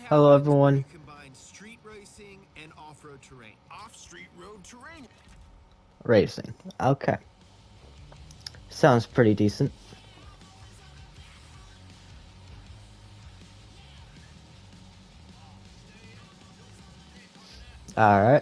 Hello, everyone. Combine street racing and off-road terrain. Off-street road terrain. Racing. Okay. Sounds pretty decent. Alright.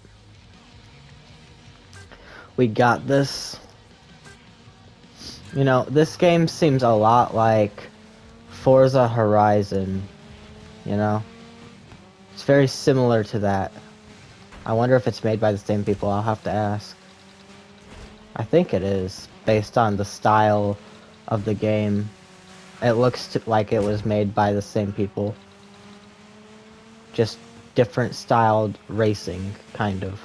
We got this. You know, this game seems a lot like Forza Horizon. You know? It's very similar to that. I wonder if it's made by the same people. I'll have to ask. I think it is, based on the style of the game. It looks like it was made by the same people. Just different styled racing, kind of.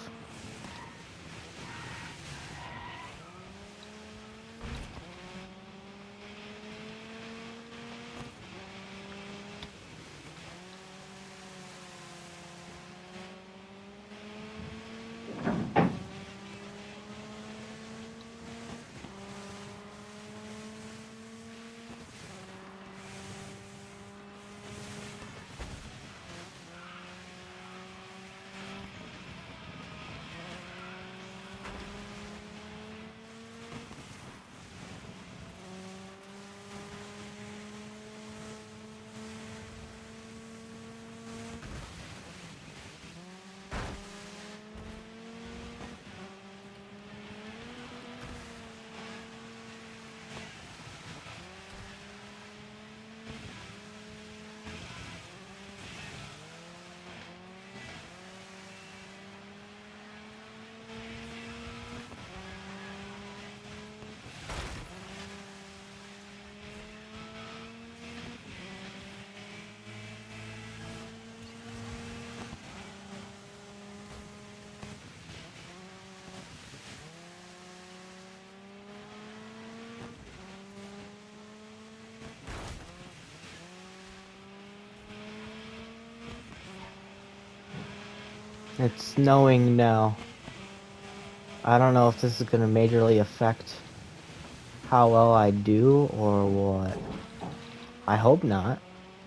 It's snowing now. I don't know if this is going to majorly affect how well I do or what. I hope not.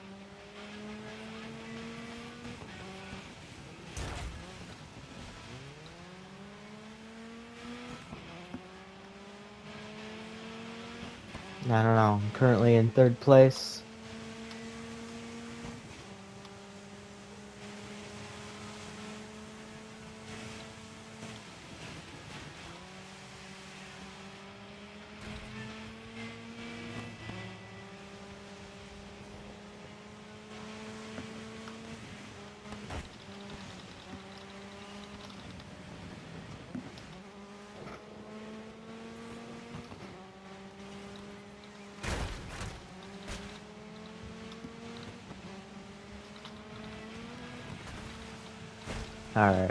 I don't know. I'm currently in third place. Alright.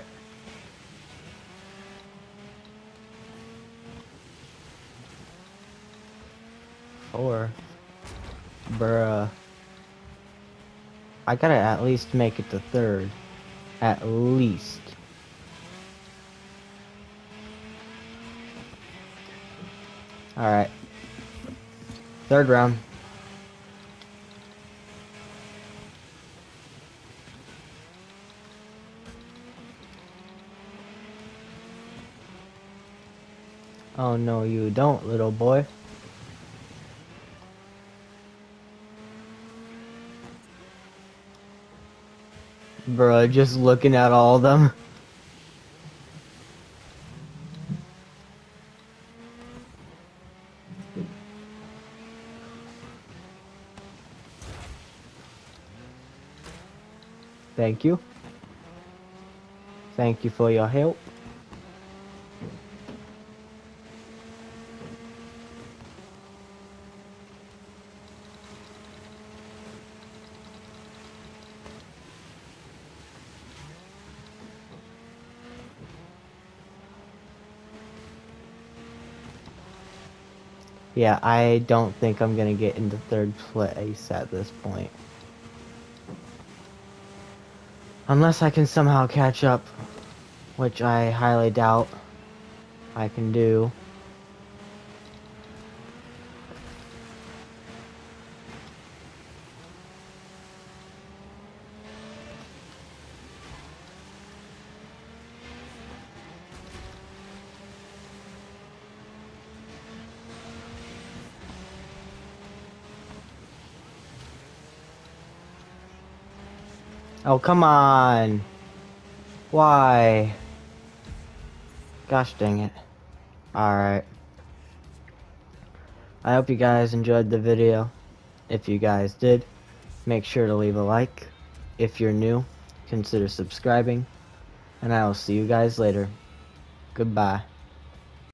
Four. Bruh. I gotta at least make it to third. At least. Alright. Third round. Oh no, you don't, little boy. Bruh, just looking at all of them. Thank you. Thank you for your help. Yeah, I don't think I'm gonna get into third place at this point. Unless I can somehow catch up, which I highly doubt I can do. Oh, come on. Why? Gosh dang it. Alright. I hope you guys enjoyed the video. If you guys did, make sure to leave a like. If you're new, consider subscribing. And I will see you guys later. Goodbye.